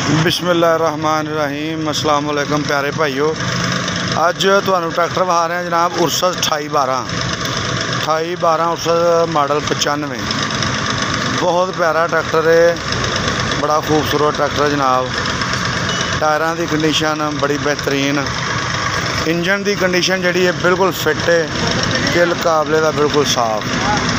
बिस्मिल्लाहिर्रहमानिर्रहीम। अस्सलाम वालेकुम प्यारे भाईओ, अज तुहानू ट्रैक्टर विखा रहे हैं जनाब उर्सस 2812 उर्सस मॉडल 95। बहुत प्यारा ट्रैक्टर है, बड़ा खूबसूरत ट्रैक्टर जनाब। टायरां की कंडीशन बड़ी बेहतरीन, इंजन की कंडीशन जी है बिल्कुल फिट है, किल काबले का बिल्कुल साफ।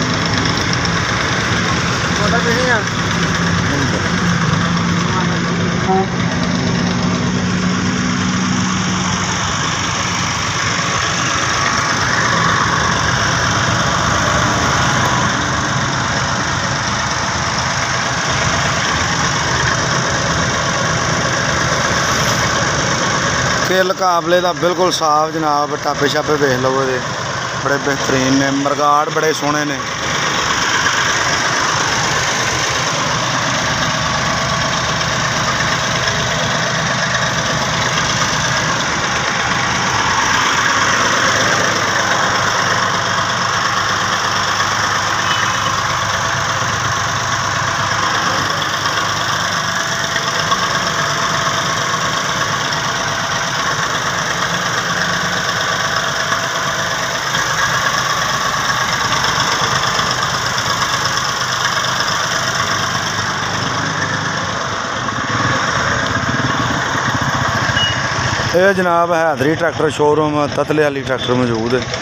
किल काबले का बिल्कुल साफ जनाब। टापे छापे देख लो, बड़े बेहतरीन ने, मरगाड़ बड़े सोहने ने। यह जनाब हैदरी ट्रैक्टर शोरूम ततले वाली ट्रैक्टर मौजूद है।